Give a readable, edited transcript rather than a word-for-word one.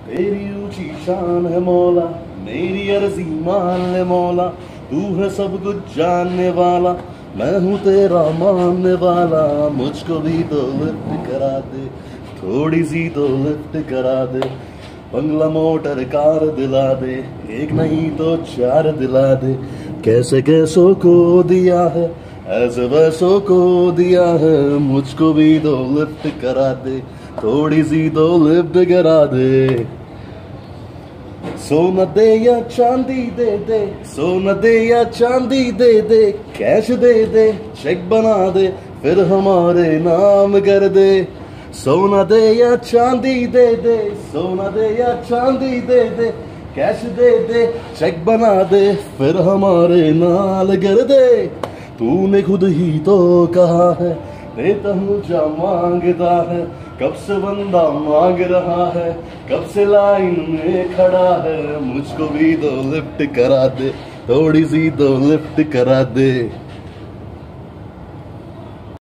तेरी ऊंची शान है मौला, मेरी अर्जी मान ले मौला। तू है सब कुछ जानने वाला, मैं हूँ तेरा मानने वाला। मुझको भी तो लिफ्ट करा दे, थोड़ी सी तो लिफ्ट करा दे। बंगला मोटर कार दिला दे, एक नहीं तो चार दिला दे। कैसे कैसों को दिया है, ऐसे वैसों को दिया है। मुझको भी तो लिफ्ट करा दे, थोड़ी सी तो लिफ्ट करा दे। सोना दे या चांदी दे दे, सोना दे या चांदी दे दे। कैश दे दे, चेक बना दे, फिर हमारे नाम कर दे। सोना दे या चांदी दे दे, सोना दे या चांदी दे दे। कैश दे दे, चेक बना दे, फिर हमारे नाल कर दे। तूने खुद ही तो कहा है, देता हूँ जा मांगता है। कब से बंदा मांग रहा है, कब से लाइन में खड़ा है। मुझको भी तो लिफ्ट करा दे, थोड़ी सी तो लिफ्ट करा दे।